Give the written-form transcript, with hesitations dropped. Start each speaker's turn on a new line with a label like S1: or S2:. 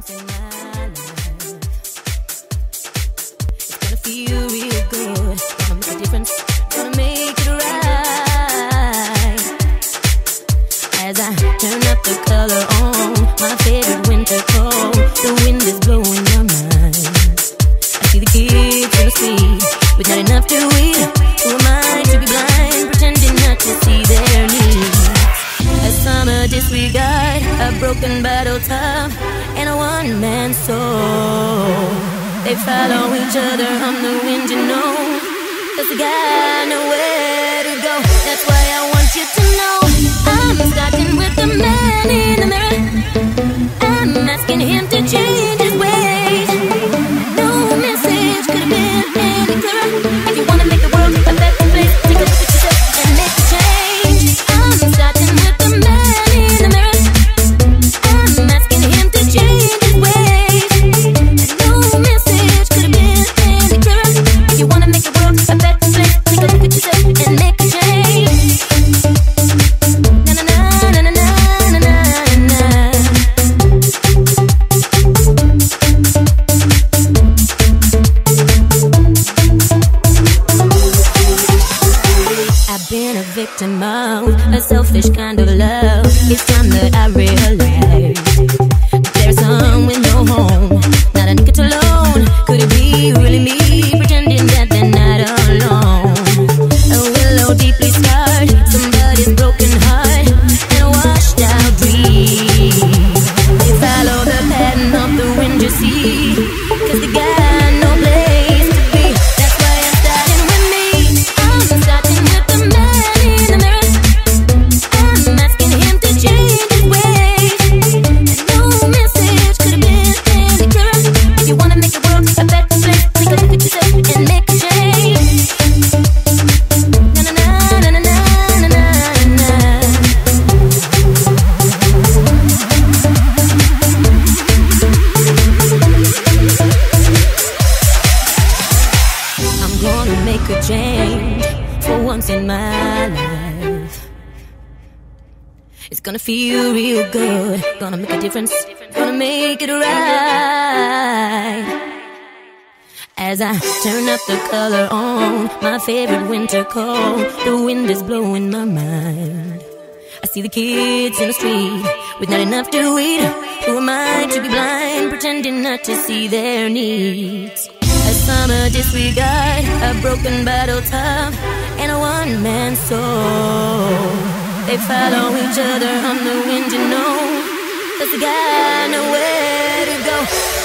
S1: once in my life. It's gonna feel real good. Gonna make a difference. Gonna make it right. As I turn up the color on my favorite winter coat, the wind is blowing my mind. I see the kids in the street with not enough to eat. Who am I to be blind, pretending not to see their needs? A summer disregard, a broken bottle top, and a one-man soul. They follow each other on the wind, you know, 'cause they got nowhere to go. That's why I want you to know I'm starting with the man in the mirror. I'm asking him to change his ways. No message could have been any clearer. If you wanna make the world a better place, take a look at yourself and make a change. I'm starting with the man in the mirror. I'm asking him to change his ways. No message could have been any clearer. If you wanna make the world a better place, take a look at yourself and make a change. Na na na na na na na na. I've been a victim of a selfish kind of love. It's time that I realize that there's some with no home, not a nigga alone. Could it be really me pretending that they're not alone? A willow deeply scarred, somebody's broken heart, and a washed out dream. They follow the pattern of the wind, you see, 'cause they got no place to be. That's why I'm starting with me. I'm starting with the man in the mirror. I'm asking him to change his ways. No message could have been any clearer. If you wanna make the world a better place, take a look at yourself and make a change. Na na na na na na na na. I'm gonna make a change for once in my life. It's gonna feel real good. Gonna make a difference. Gonna make it right. As I turn up the color on my favorite winter coat, the wind is blowing my mind. I see the kids in the street with not enough to eat. Who am I to be blind, pretending not to see their needs? A summer disregard, a broken bottle top, and a one-man soul. They follow each other on the wind, you know, 'cause they got nowhere to go.